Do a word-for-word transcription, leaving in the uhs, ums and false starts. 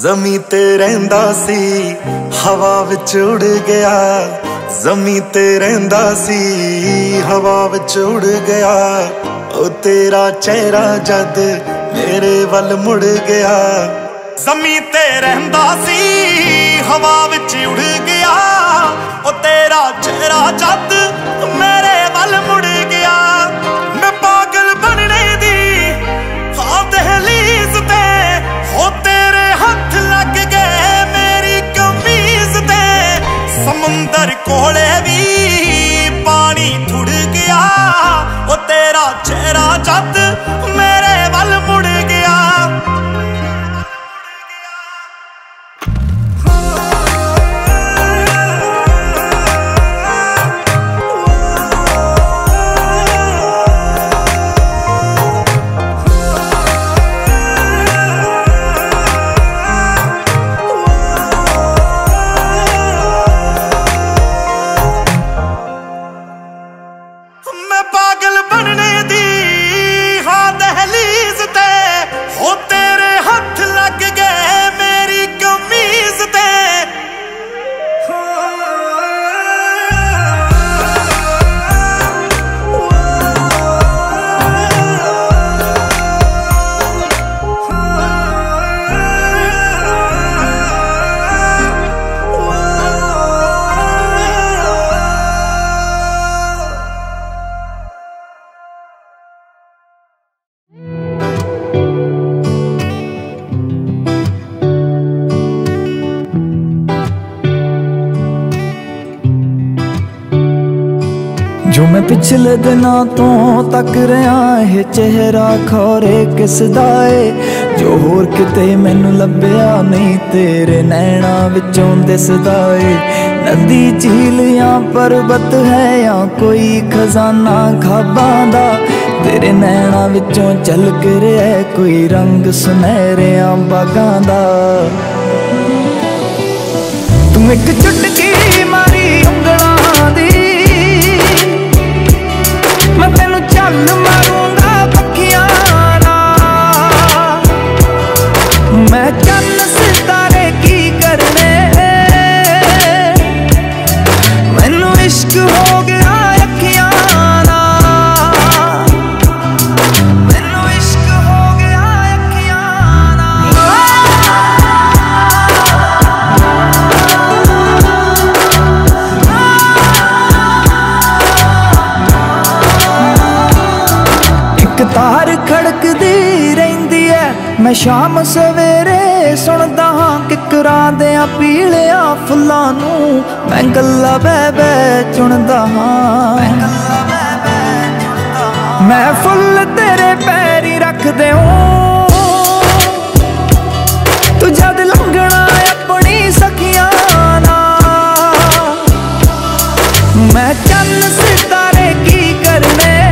ज़मीं ते रहिंदा सी हवा विच उड़ गया, ज़मीं ते रहिंदा सी हवा विच उड़ गया। ओ तेरा चेहरा जद मेरे वल मुड़ गया, ज़मीं ते रहिंदा सी हवा विच उड़ गया। ओ तेरा चेहरा जद मेरे वल मुड़ गया। मैं पागल बनने दी हाँ दहलीज ते हो तेरे हाथ लग गए मेरी कमीज ते। समुंदर कोले भी पानी थुड़ गया, ओ तेरा चेहरा जद मेरे वल मुड़ गया। पागल बनने दी हाँ दहलीज ते हो तेरे हाथ लग गए मेरी कमीज ते। जो मैं पिछले दिनों तो तक रहा है चेहरा खौरे किस दा ए। जो होर किते मैनू लभ्या नहीं तेरे नैना विचों दिसदा ए। नदी झील या पर्वत है या कोई खजाना खाबां दा, तेरे नैना विचों झलक रहा है कोई रंग सुनहरियां बागां दा। तू एक चुटकी मारी उंगलां दी मैं तेनू चल मारूंगा पखियां नाल। मैं चन्न सितारे की करने मैनू इश्क हो गया अखियां नाल। मैनू इश्क हो गया अखियां तार खड़कदी रहिंदी है मैं शाम सवेरे सुनदा हाँ किकरां देयां पीलिया फुल्लां नूं मैं गल्लां बह बह चुनदा हाँ। मैं फुल तेरे पैरी रख देऊं तू जद लंघना अपनी सखियां नाल। मैं चन्न सितारे की करने